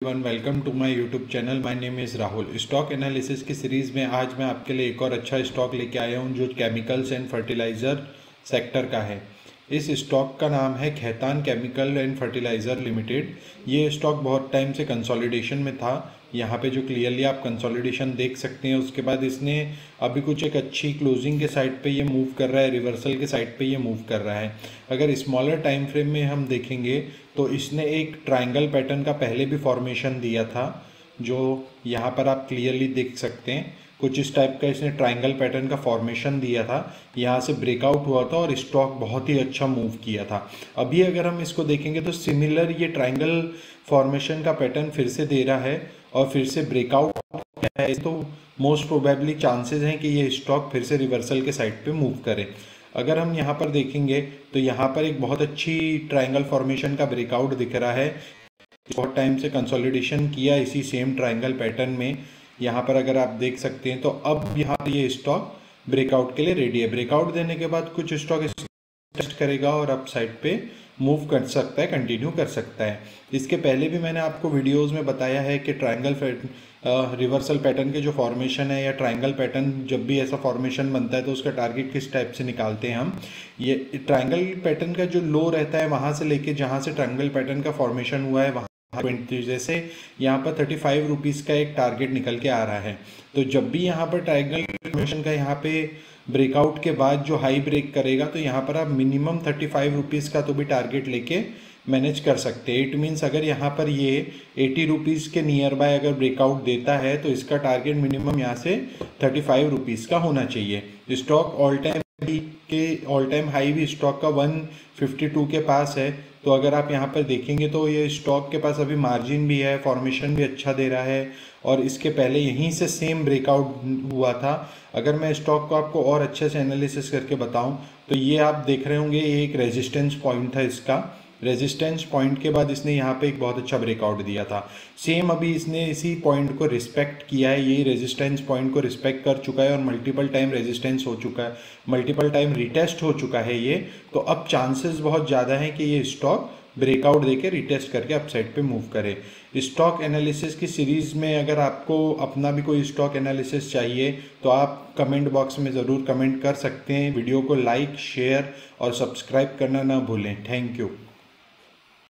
Welcome to my YouTube channel. My name is Rahul. Stock analysis की series में आज मैं आपके लिए एक और अच्छा स्टॉक लेके आया हूं जो केमिकल्स एंड फर्टिलाइज़र सेक्टर का है। इस स्टॉक का नाम है Khaitan chemical and fertilizer limited. ये स्टॉक बहुत टाइम से कंसोलिडेशन में था। यहाँ पे जो क्लियरली आप कंसोलिडेशन देख सकते हैं, उसके बाद इसने अभी कुछ एक अच्छी क्लोजिंग के साइड पे ये मूव कर रहा है, रिवर्सल के साइड पे ये मूव कर रहा है। अगर स्मॉलर टाइम फ्रेम में हम देखेंगे तो इसने एक ट्रायंगल पैटर्न का पहले भी फॉर्मेशन दिया था, जो यहाँ पर आप क्लियरली देख सकते हैं। कुछ इस टाइप का इसने ट्रायंगल पैटर्न का फॉर्मेशन दिया था, यहाँ से ब्रेकआउट हुआ था और स्टॉक बहुत ही अच्छा मूव किया था। अभी अगर हम इसको देखेंगे तो सिमिलर ये ट्रायंगल फॉर्मेशन का पैटर्न फिर से दे रहा है और फिर से ब्रेकआउट है, तो मोस्ट प्रोबेबली चांसेस हैं कि ये स्टॉक फिर से रिवर्सल के साइड पे मूव करे। अगर हम यहाँ पर देखेंगे तो यहाँ पर एक बहुत अच्छी ट्रायंगल फॉर्मेशन का ब्रेकआउट दिख रहा है। बहुत टाइम से कंसोलिडेशन किया इसी सेम ट्रायंगल पैटर्न में, यहाँ पर अगर आप देख सकते हैं। तो अब यहाँ पर ये स्टॉक ब्रेकआउट के लिए रेडी है। ब्रेकआउट देने के बाद कुछ स्टॉक टेस्ट करेगा और अप साइड पे मूव कर सकता है, कंटिन्यू कर सकता है। इसके पहले भी मैंने आपको वीडियोस में बताया है कि ट्रायंगल रिवर्सल पैटर्न के जो फॉर्मेशन है या ट्रायंगल पैटर्न जब भी ऐसा फॉर्मेशन बनता है तो उसका टारगेट किस टाइप से निकालते हैं हम। ये ट्रायंगल पैटर्न का जो लो रहता है वहाँ से लेके जहाँ से ट्रायंगल पैटर्न का फॉर्मेशन हुआ है वहाँ 20, जैसे यहाँ पर 35 रुपीज़ का एक टारगेट निकल के आ रहा है। तो जब भी यहाँ पर ट्रायंगल फॉर्मेशन का यहाँ पे ब्रेकआउट के बाद जो हाई ब्रेक करेगा तो यहाँ पर आप मिनिमम 35 रुपीज़ का तो भी टारगेट लेके मैनेज कर सकते हैं। इट मीन्स अगर यहाँ पर ये 80 रुपीज़ के नियर बाय अगर ब्रेकआउट देता है तो इसका टारगेट मिनिमम यहाँ से 35 रुपीज़ का होना चाहिए। स्टॉक ऑल टाइम हाई भी स्टॉक का 152 के पास है। तो अगर आप यहाँ पर देखेंगे तो ये स्टॉक के पास अभी मार्जिन भी है, फॉर्मेशन भी अच्छा दे रहा है और इसके पहले यहीं से सेम ब्रेकआउट हुआ था। अगर मैं स्टॉक को आपको और अच्छे से एनालिसिस करके बताऊं तो ये आप देख रहे होंगे, ये एक रेजिस्टेंस पॉइंट था इसका। रेजिस्टेंस पॉइंट के बाद इसने यहाँ पे एक बहुत अच्छा ब्रेकआउट दिया था। सेम अभी इसने इसी पॉइंट को रिस्पेक्ट किया है, यही रेजिस्टेंस पॉइंट को रिस्पेक्ट कर चुका है और मल्टीपल टाइम रेजिस्टेंस हो चुका है, मल्टीपल टाइम रिटेस्ट हो चुका है ये। तो अब चांसेस बहुत ज़्यादा हैं कि ये स्टॉक ब्रेकआउट देके रिटेस्ट करके अपसाइड पे मूव करे। स्टॉक एनालिसिस की सीरीज़ में अगर आपको अपना भी कोई स्टॉक एनालिसिस चाहिए तो आप कमेंट बॉक्स में ज़रूर कमेंट कर सकते हैं। वीडियो को लाइक, शेयर और सब्सक्राइब करना ना भूलें। Thank you.